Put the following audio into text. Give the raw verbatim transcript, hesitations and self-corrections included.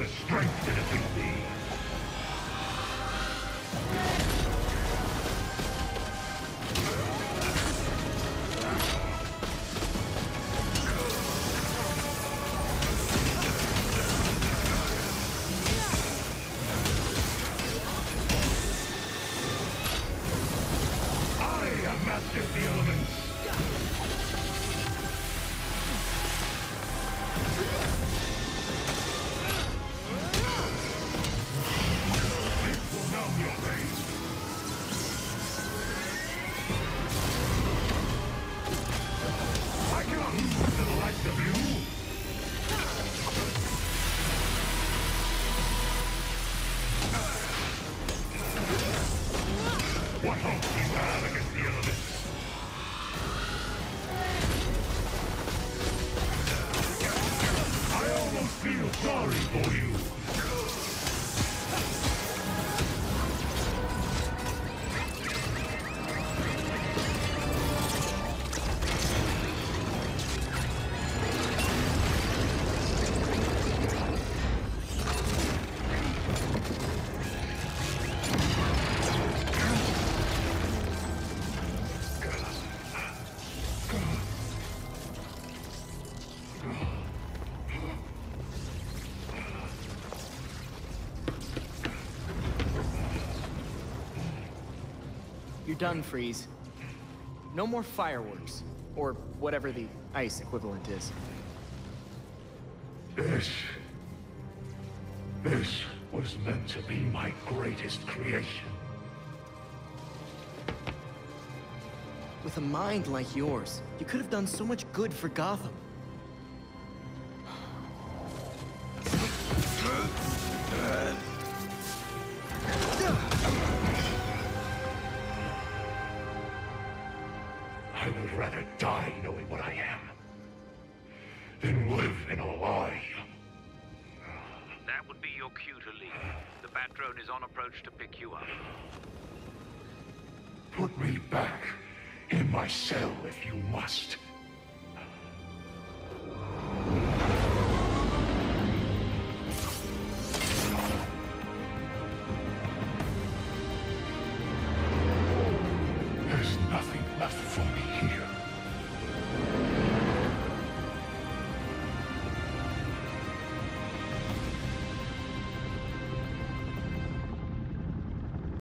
the strength to defeat me. What hope do you have against the elements? I almost feel sorry for you. You're done, Freeze. No more fireworks. Or whatever the ice equivalent is. This... This was meant to be my greatest creation. With a mind like yours, you could have done so much good for Gotham. I would rather die knowing what I am than live in a lie. That would be your cue to leave. The Bat Drone is on approach to pick you up. Put me back in my cell if you must.